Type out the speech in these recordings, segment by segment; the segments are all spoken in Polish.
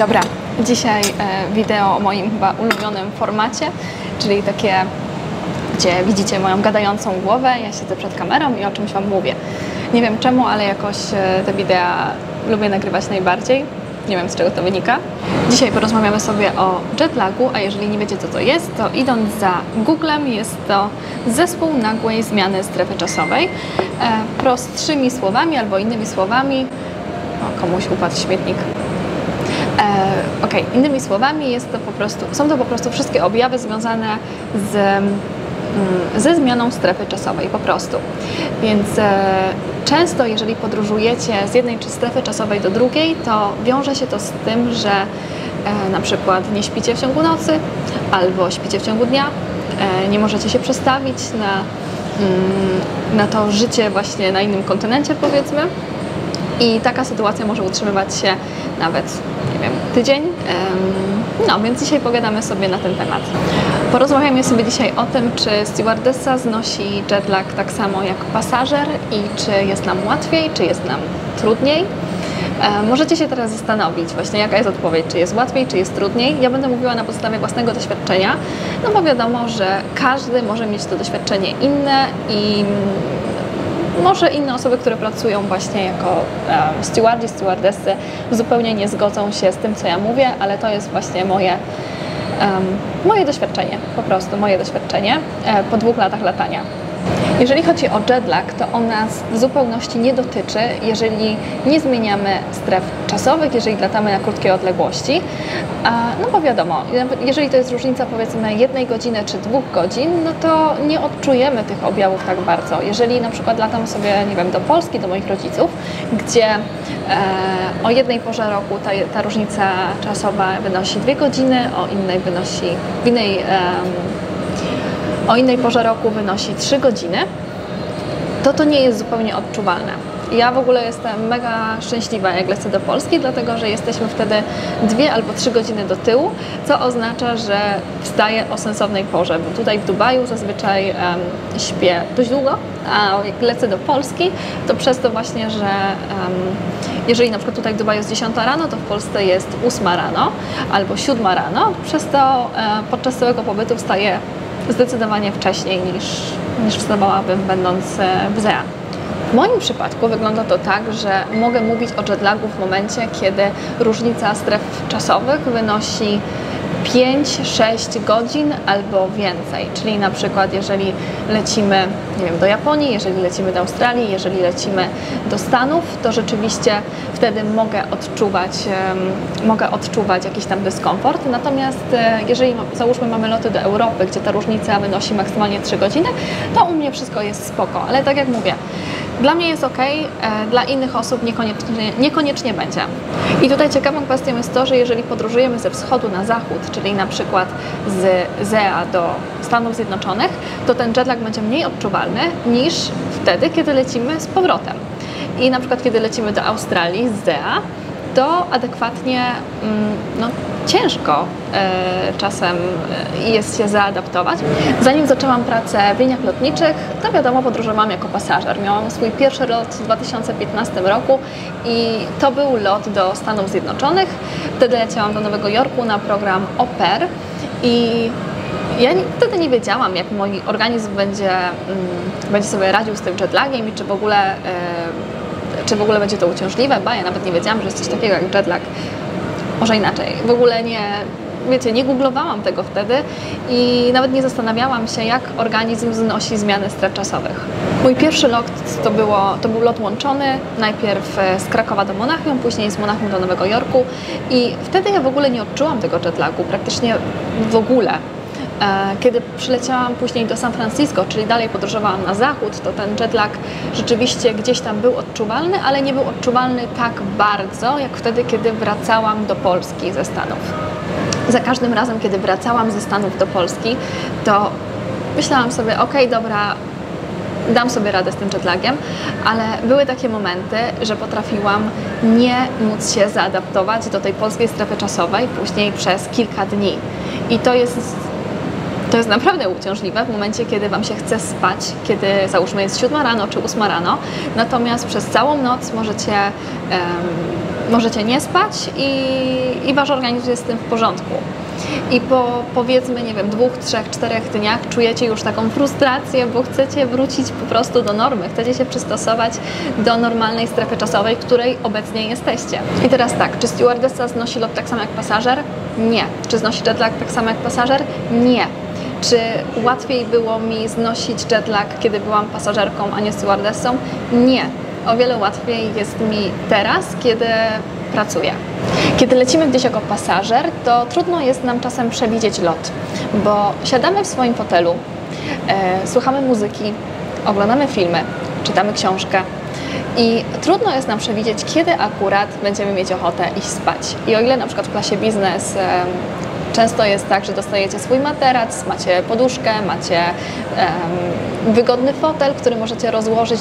Dobra, dzisiaj wideo o moim chyba ulubionym formacie, czyli takie, gdzie widzicie moją gadającą głowę, ja siedzę przed kamerą i o czymś Wam mówię. Nie wiem czemu, ale jakoś te wideo lubię nagrywać najbardziej. Nie wiem, z czego to wynika. Dzisiaj porozmawiamy sobie o jetlagu, a jeżeli nie wiecie, co to jest, to idąc za Googlem, jest to zespół nagłej zmiany strefy czasowej. Prostszymi słowami albo innymi słowami... O, komuś upadł śmietnik. Innymi słowami są to po prostu wszystkie objawy związane ze zmianą strefy czasowej, po prostu. Więc często, jeżeli podróżujecie z jednej strefy czasowej do drugiej, to wiąże się to z tym, że na przykład nie śpicie w ciągu nocy albo śpicie w ciągu dnia, nie możecie się przestawić na to życie właśnie na innym kontynencie, powiedzmy. I taka sytuacja może utrzymywać się nawet, nie wiem, tydzień. No, więc dzisiaj pogadamy sobie na ten temat. Porozmawiamy sobie dzisiaj o tym, czy stewardessa znosi jetlag tak samo jak pasażer i czy jest nam łatwiej, czy jest nam trudniej. Możecie się teraz zastanowić właśnie, jaka jest odpowiedź, czy jest łatwiej, czy jest trudniej. Ja będę mówiła na podstawie własnego doświadczenia, no bo wiadomo, że każdy może mieć to doświadczenie inne i może inne osoby, które pracują właśnie jako stewardzi, stewardessy, zupełnie nie zgodzą się z tym, co ja mówię, ale to jest właśnie moje doświadczenie, po prostu moje doświadczenie po 2 latach latania. Jeżeli chodzi o jetlag, to on nas w zupełności nie dotyczy, jeżeli nie zmieniamy stref czasowych, jeżeli latamy na krótkie odległości. No bo wiadomo, jeżeli to jest różnica powiedzmy 1 godziny czy 2 godzin, no to nie odczujemy tych objawów tak bardzo. Jeżeli na przykład latam sobie, nie wiem, do Polski, do moich rodziców, gdzie o jednej porze roku ta różnica czasowa wynosi 2 godziny, o innej porze roku wynosi 3 godziny, to nie jest zupełnie odczuwalne. Ja w ogóle jestem mega szczęśliwa, jak lecę do Polski, dlatego że jesteśmy wtedy 2 albo 3 godziny do tyłu, co oznacza, że wstaję o sensownej porze, bo tutaj w Dubaju zazwyczaj śpię dość długo, a jak lecę do Polski, to przez to właśnie, że jeżeli na przykład tutaj w Dubaju jest 10 rano, to w Polsce jest 8 rano albo 7 rano, przez to podczas całego pobytu wstaję zdecydowanie wcześniej niż wstawałabym, będąc w ZEA. W moim przypadku wygląda to tak, że mogę mówić o jetlagu w momencie, kiedy różnica stref czasowych wynosi 5-6 godzin albo więcej, czyli na przykład jeżeli lecimy, nie wiem, do Japonii, jeżeli lecimy do Australii, jeżeli lecimy do Stanów, to rzeczywiście wtedy mogę odczuwać jakiś tam dyskomfort. Natomiast jeżeli załóżmy mamy loty do Europy, gdzie ta różnica wynosi maksymalnie 3 godziny, to u mnie wszystko jest spoko, ale tak jak mówię, dla mnie jest ok, dla innych osób niekoniecznie będzie. I tutaj ciekawą kwestią jest to, że jeżeli podróżujemy ze wschodu na zachód, czyli na przykład z ZEA do Stanów Zjednoczonych, to ten jetlag będzie mniej odczuwalny niż wtedy, kiedy lecimy z powrotem. I na przykład kiedy lecimy do Australii z ZEA, to adekwatnie ciężko czasem jest się zaadaptować. Zanim zaczęłam pracę w liniach lotniczych, to wiadomo, podróżowałam jako pasażer. Miałam swój pierwszy lot w 2015 roku i to był lot do Stanów Zjednoczonych. Wtedy leciałam do Nowego Jorku na program Au Pair i ja wtedy nie wiedziałam, jak mój organizm będzie sobie radził z tym jetlagiem i czy w ogóle będzie to uciążliwe, ja nawet nie wiedziałam, że jest coś takiego jak jetlag. Może inaczej, w ogóle nie googlowałam tego wtedy i nawet nie zastanawiałam się, jak organizm znosi zmiany stref czasowych. Mój pierwszy lot to był lot łączony, najpierw z Krakowa do Monachium, później z Monachium do Nowego Jorku i wtedy ja w ogóle nie odczułam tego jetlagu, praktycznie w ogóle. Kiedy przyleciałam później do San Francisco, czyli dalej podróżowałam na zachód, to ten jetlag rzeczywiście gdzieś tam był odczuwalny, ale nie był odczuwalny tak bardzo, jak wtedy, kiedy wracałam do Polski ze Stanów. Za każdym razem, kiedy wracałam ze Stanów do Polski, to myślałam sobie, okej, dobra, dam sobie radę z tym jetlagiem, ale były takie momenty, że potrafiłam nie móc się zaadaptować do tej polskiej strefy czasowej później przez kilka dni. I to To jest naprawdę uciążliwe w momencie, kiedy Wam się chce spać, kiedy załóżmy jest 7 rano czy 8 rano, natomiast przez całą noc możecie nie spać i Wasz organizm jest z tym w porządku. I po powiedzmy, nie wiem, 2, 3, 4 dniach czujecie już taką frustrację, bo chcecie wrócić po prostu do normy, chcecie się przystosować do normalnej strefy czasowej, w której obecnie jesteście. I teraz tak, czy stewardessa znosi lot tak samo jak pasażer? Nie. Czy znosi jetlag tak samo jak pasażer? Nie. Czy łatwiej było mi znosić jetlag, kiedy byłam pasażerką, a nie stewardessą? Nie. O wiele łatwiej jest mi teraz, kiedy pracuję. Kiedy lecimy gdzieś jako pasażer, to trudno jest nam czasem przewidzieć lot, bo siadamy w swoim fotelu, słuchamy muzyki, oglądamy filmy, czytamy książkę i trudno jest nam przewidzieć, kiedy akurat będziemy mieć ochotę iść spać. I o ile na przykład w klasie biznes często jest tak, że dostajecie swój materac, macie poduszkę, macie wygodny fotel, który możecie rozłożyć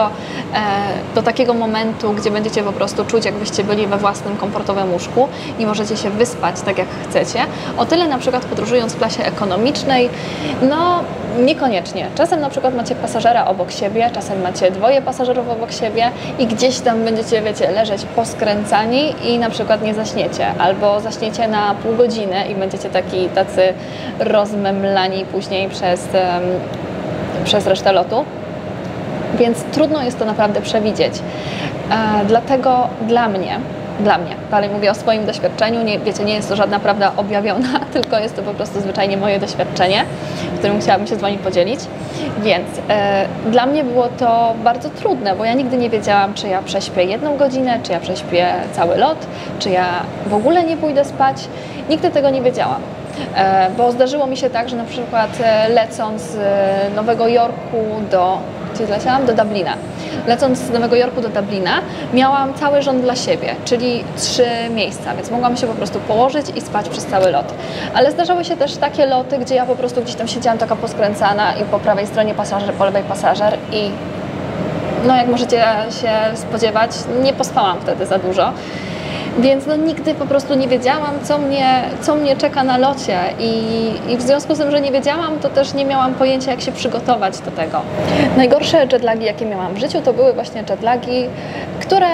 do takiego momentu, gdzie będziecie po prostu czuć, jakbyście byli we własnym komfortowym łóżku i możecie się wyspać tak, jak chcecie. O tyle na przykład podróżując w klasie ekonomicznej, no niekoniecznie. Czasem na przykład macie pasażera obok siebie, czasem macie 2 pasażerów obok siebie i gdzieś tam będziecie, wiecie, leżeć poskręcani i na przykład nie zaśniecie, albo zaśniecie na pół godziny i będziecie tacy rozmemlani później przez resztę lotu. Więc trudno jest to naprawdę przewidzieć. Dlatego dla mnie, dalej mówię o swoim doświadczeniu, wiecie, nie jest to żadna prawda objawiona, tylko jest to po prostu zwyczajnie moje doświadczenie, którym chciałabym się z Wami podzielić. Więc dla mnie było to bardzo trudne, bo ja nigdy nie wiedziałam, czy ja prześpię 1 godzinę, czy ja prześpię cały lot, czy ja w ogóle nie pójdę spać. Nigdy tego nie wiedziałam. Bo zdarzyło mi się tak, że na przykład lecąc z Nowego Jorku do Dublina. Lecąc z Nowego Jorku do Dublina miałam cały rząd dla siebie, czyli 3 miejsca, więc mogłam się po prostu położyć i spać przez cały lot. Ale zdarzały się też takie loty, gdzie ja po prostu gdzieś tam siedziałam taka poskręcana i po prawej stronie pasażer, po lewej pasażer i no jak możecie się spodziewać, nie pospałam wtedy za dużo. Więc no, nigdy po prostu nie wiedziałam, co mnie czeka na locie i w związku z tym, że nie wiedziałam, to też nie miałam pojęcia, jak się przygotować do tego. Najgorsze jetlagi, jakie miałam w życiu, to były właśnie jetlagi, które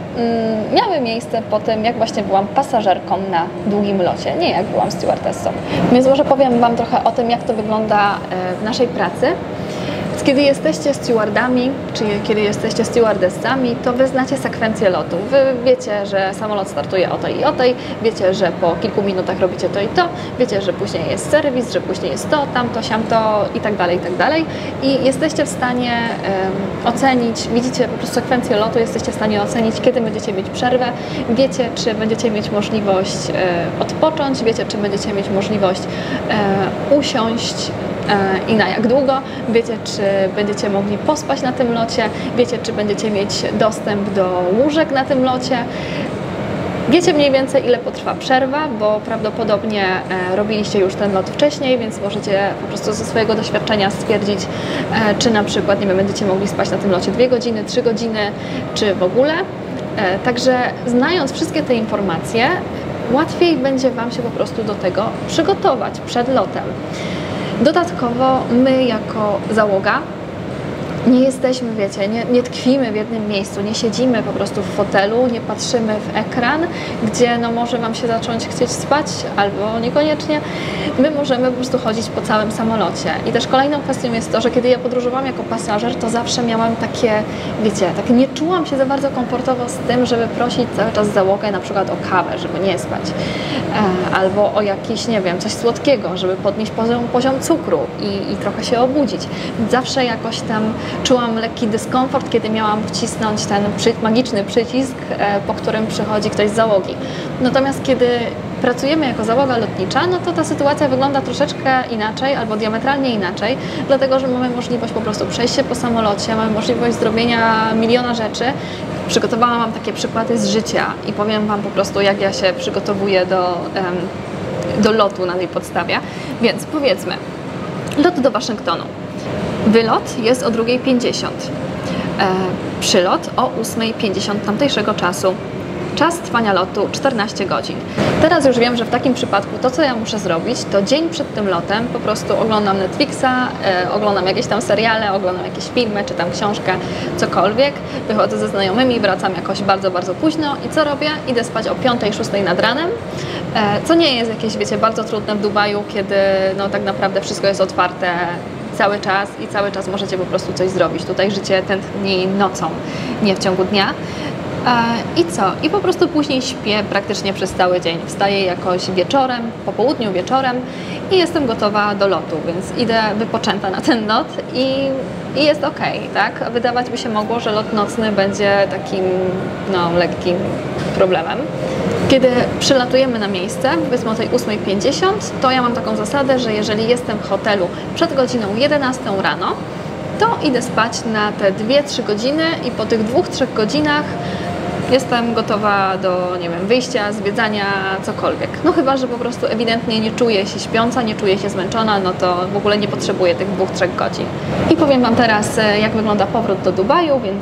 miały miejsce po tym, jak właśnie byłam pasażerką na długim locie, nie jak byłam stewardessą. Więc może powiem Wam trochę o tym, jak to wygląda w naszej pracy. Kiedy jesteście stewardami, czy kiedy jesteście stewardessami, to Wy znacie sekwencję lotu. Wy wiecie, że samolot startuje o tej i o tej, wiecie, że po kilku minutach robicie to i to, wiecie, że później jest serwis, że później jest to, tamto, siamto i tak dalej, i tak dalej. I jesteście w stanie ocenić, widzicie po prostu sekwencję lotu, jesteście w stanie ocenić, kiedy będziecie mieć przerwę, wiecie, czy będziecie mieć możliwość odpocząć, wiecie, czy będziecie mieć możliwość usiąść i na jak długo, wiecie, czy będziecie mogli pospać na tym locie, wiecie, czy będziecie mieć dostęp do łóżek na tym locie. Wiecie mniej więcej, ile potrwa przerwa, bo prawdopodobnie robiliście już ten lot wcześniej, więc możecie po prostu ze swojego doświadczenia stwierdzić, czy na przykład, nie wiem, będziecie mogli spać na tym locie 2 godziny, 3 godziny, czy w ogóle. Także znając wszystkie te informacje, łatwiej będzie Wam się po prostu do tego przygotować przed lotem. Dodatkowo my jako załoga nie jesteśmy, wiecie, nie tkwimy w jednym miejscu, nie siedzimy po prostu w fotelu, nie patrzymy w ekran, gdzie no może Wam się zacząć chcieć spać, albo niekoniecznie. My możemy po prostu chodzić po całym samolocie. I też kolejną kwestią jest to, że kiedy ja podróżowałam jako pasażer, to zawsze miałam takie, wiecie, tak nie czułam się za bardzo komfortowo z tym, żeby prosić cały czas załogę na przykład o kawę, żeby nie spać, albo o jakiś, nie wiem, coś słodkiego, żeby podnieść poziom cukru i trochę się obudzić. Zawsze jakoś tam czułam lekki dyskomfort, kiedy miałam wcisnąć ten magiczny przycisk, po którym przychodzi ktoś z załogi. Natomiast kiedy pracujemy jako załoga lotnicza, no to ta sytuacja wygląda troszeczkę inaczej albo diametralnie inaczej, dlatego że mamy możliwość po prostu przejścia po samolocie, mamy możliwość zrobienia miliona rzeczy. Przygotowałam Wam takie przykłady z życia i powiem Wam po prostu, jak ja się przygotowuję do lotu na tej podstawie. Więc powiedzmy, lot do Waszyngtonu. Wylot jest o 2:50, przylot o 8:50 tamtejszego czasu, Czas trwania lotu 14 godzin. Teraz już wiem, że w takim przypadku to, co ja muszę zrobić, to dzień przed tym lotem po prostu oglądam Netflixa, oglądam jakieś tam seriale, oglądam jakieś filmy, czytam książkę, cokolwiek. Wychodzę ze znajomymi, wracam jakoś bardzo, bardzo późno i co robię? Idę spać o 5-6 nad ranem, co nie jest jakieś, wiecie, bardzo trudne w Dubaju, kiedy no, tak naprawdę wszystko jest otwarte cały czas i cały czas możecie po prostu coś zrobić. Tutaj życie tętni nocą, nie w ciągu dnia. I co? I po prostu później śpię praktycznie przez cały dzień. Wstaję jakoś wieczorem, po południu, wieczorem i jestem gotowa do lotu, więc idę wypoczęta na ten lot i jest ok, tak? A wydawać by się mogło, że lot nocny będzie takim no, lekkim problemem. Kiedy przylatujemy na miejsce, powiedzmy o tej 8:50, to ja mam taką zasadę, że jeżeli jestem w hotelu przed godziną 11 rano, to idę spać na te 2-3 godziny i po tych 2-3 godzinach jestem gotowa do, nie wiem, wyjścia, zwiedzania, cokolwiek. No chyba, że po prostu ewidentnie nie czuję się śpiąca, nie czuję się zmęczona, no to w ogóle nie potrzebuję tych 2-3 godzin. I powiem Wam teraz, jak wygląda powrót do Dubaju, więc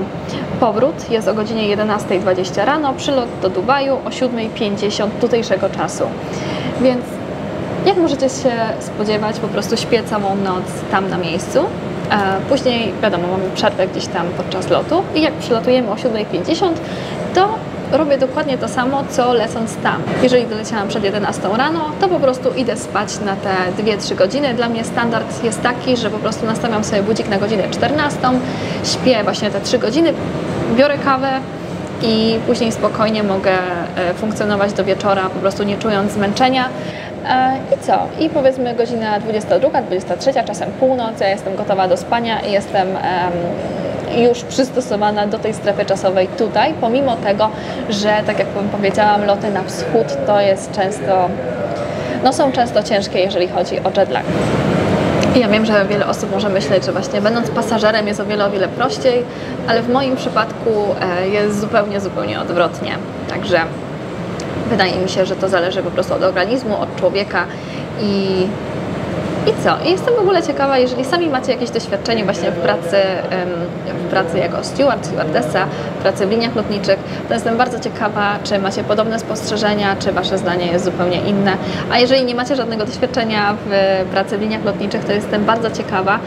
powrót jest o godzinie 11:20 rano, przylot do Dubaju o 7:50 tutejszego czasu. Więc jak możecie się spodziewać, po prostu śpię całą noc tam na miejscu. Później, wiadomo, mamy przerwę gdzieś tam podczas lotu i jak przylatujemy o 7:50, to robię dokładnie to samo, co lecąc tam. Jeżeli doleciałam przed 11 rano, to po prostu idę spać na te 2-3 godziny. Dla mnie standard jest taki, że po prostu nastawiam sobie budzik na godzinę 14, śpię właśnie te 3 godziny, biorę kawę i później spokojnie mogę funkcjonować do wieczora, po prostu nie czując zmęczenia. I co? I powiedzmy godzina 22, 23, czasem północ, ja jestem gotowa do spania i jestem już przystosowana do tej strefy czasowej tutaj, pomimo tego, że tak jak powiedziałam, loty na wschód to jest często, no są często ciężkie, jeżeli chodzi o jetlag. I ja wiem, że wiele osób może myśleć, że właśnie będąc pasażerem jest o wiele prościej, ale w moim przypadku jest zupełnie odwrotnie. Także wydaje mi się, że to zależy po prostu od organizmu, od człowieka i co? I jestem w ogóle ciekawa, jeżeli sami macie jakieś doświadczenie właśnie w pracy jako steward, stewardessa, w pracy w liniach lotniczych, to jestem bardzo ciekawa, czy macie podobne spostrzeżenia, czy Wasze zdanie jest zupełnie inne. A jeżeli nie macie żadnego doświadczenia w pracy w liniach lotniczych, to jestem bardzo ciekawa,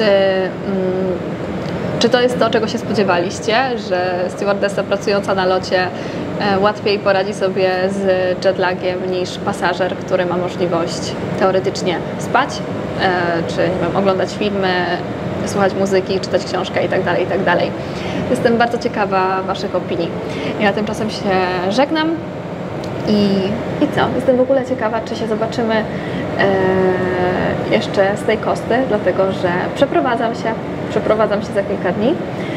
czy to jest to, czego się spodziewaliście, że stewardessa pracująca na locie łatwiej poradzi sobie z jetlagiem niż pasażer, który ma możliwość teoretycznie spać, czy nie wiem, oglądać filmy, słuchać muzyki, czytać książkę itd., itd. Jestem bardzo ciekawa Waszych opinii. Ja tymczasem się żegnam i co? Jestem w ogóle ciekawa, czy się zobaczymy jeszcze z tej kosty, dlatego że przeprowadzam się za kilka dni.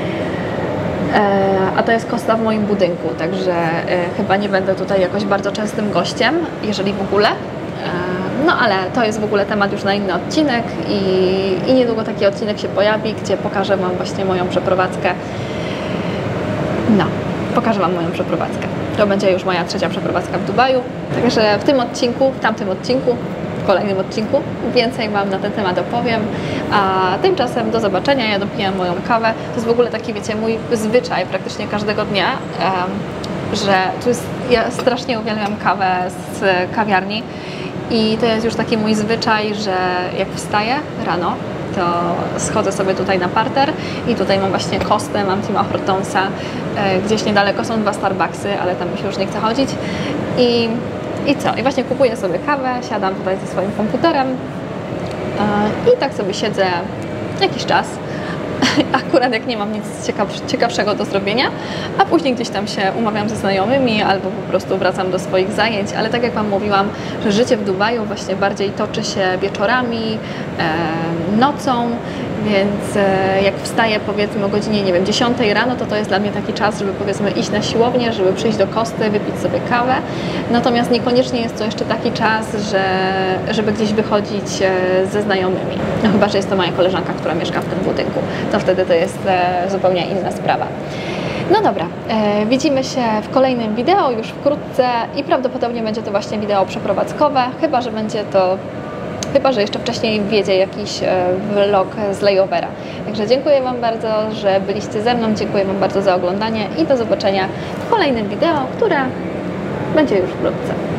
A to jest Costa w moim budynku, także chyba nie będę tutaj jakoś bardzo częstym gościem, jeżeli w ogóle. No ale to jest w ogóle temat już na inny odcinek i niedługo taki odcinek się pojawi, gdzie pokażę Wam właśnie moją przeprowadzkę. No, pokażę Wam moją przeprowadzkę. To będzie już moja 3. przeprowadzka w Dubaju, także w tym odcinku, w tamtym odcinku, w kolejnym odcinku więcej Wam na ten temat opowiem, a tymczasem do zobaczenia. Ja dopijam moją kawę. To jest w ogóle taki, wiecie, mój zwyczaj praktycznie każdego dnia, że tu jest, ja strasznie uwielbiam kawę z kawiarni i to jest już taki mój zwyczaj, że jak wstaję rano, to schodzę sobie tutaj na parter i tutaj mam właśnie Costę, mam Tima Hortonsa, gdzieś niedaleko są 2 Starbucksy, ale tam mi się już nie chce chodzić i co? I właśnie kupuję sobie kawę, siadam tutaj ze swoim komputerem i tak sobie siedzę jakiś czas, akurat jak nie mam nic ciekawszego do zrobienia, a później gdzieś tam się umawiam ze znajomymi albo po prostu wracam do swoich zajęć, ale tak jak Wam mówiłam, że życie w Dubaju właśnie bardziej toczy się wieczorami, nocą, więc jak wstaję powiedzmy o godzinie, nie wiem, 10 rano, to jest dla mnie taki czas, żeby powiedzmy iść na siłownię, żeby przyjść do Costy, wypić sobie kawę, natomiast niekoniecznie jest to jeszcze taki czas, żeby gdzieś wychodzić ze znajomymi, no chyba, że jest to moja koleżanka, która mieszka w tym budynku, to wtedy to jest zupełnie inna sprawa. No dobra, widzimy się w kolejnym wideo już wkrótce i prawdopodobnie będzie to właśnie wideo przeprowadzkowe, chyba że będzie to chyba że jeszcze wcześniej wjedzie jakiś vlog z layovera. Także dziękuję Wam bardzo, że byliście ze mną, dziękuję Wam bardzo za oglądanie i do zobaczenia w kolejnym wideo, które będzie już wkrótce.